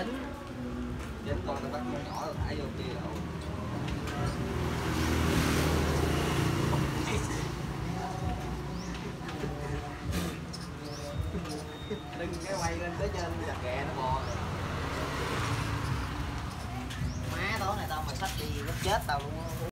dính. Dính con tao bắt con nhỏ rồi thả vô kia rồi. Đừng cái quay lên tới trên chặt ghẹ nó bò. Má tối này tao mà xách đi gấp chết tao luôn.